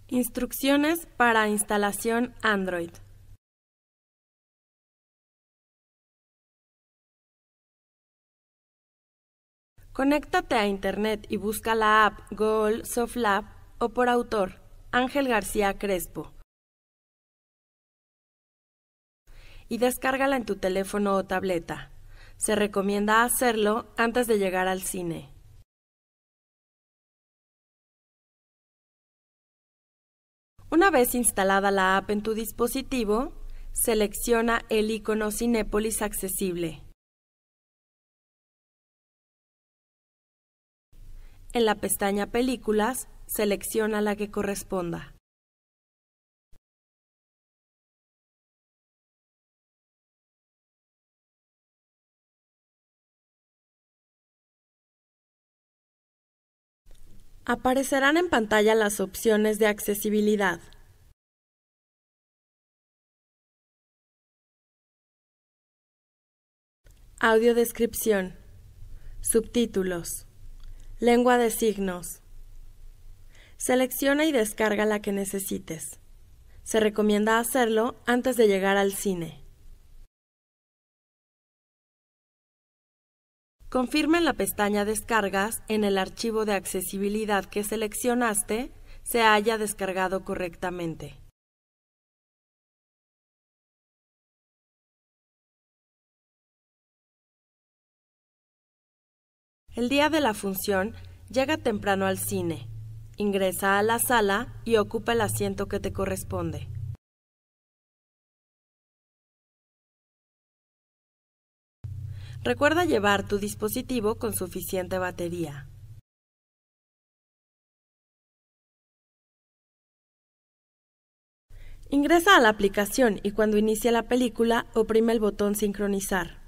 Instrucciones para instalación Android. Conéctate a Internet y busca la app Goal Softlab o por autor, Ángel García Crespo, y descárgala en tu teléfono o tableta. Se recomienda hacerlo antes de llegar al cine. Una vez instalada la app en tu dispositivo, selecciona el icono Cinépolis accesible. En la pestaña Películas, selecciona la que corresponda. Aparecerán en pantalla las opciones de accesibilidad. Audiodescripción, subtítulos, lengua de signos. Selecciona y descarga la que necesites. Se recomienda hacerlo antes de llegar al cine. Confirma en la pestaña Descargas en el archivo de accesibilidad que seleccionaste se haya descargado correctamente. El día de la función, llega temprano al cine, ingresa a la sala y ocupa el asiento que te corresponde. Recuerda llevar tu dispositivo con suficiente batería. Ingresa a la aplicación y cuando inicie la película, oprime el botón Sincronizar.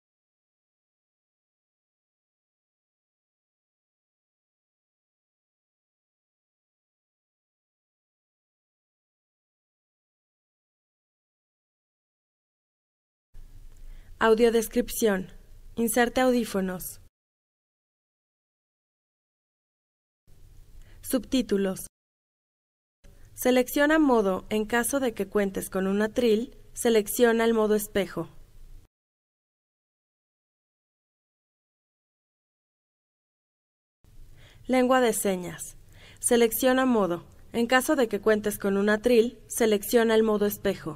Audiodescripción. Inserte audífonos. Subtítulos. Selecciona modo en caso de que cuentes con un atril, selecciona el modo espejo. Lengua de señas. Selecciona modo. En caso de que cuentes con un atril, selecciona el modo espejo.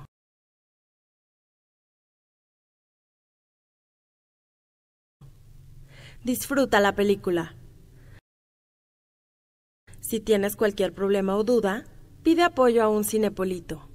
Disfruta la película. Si tienes cualquier problema o duda, pide apoyo a un cinepolito.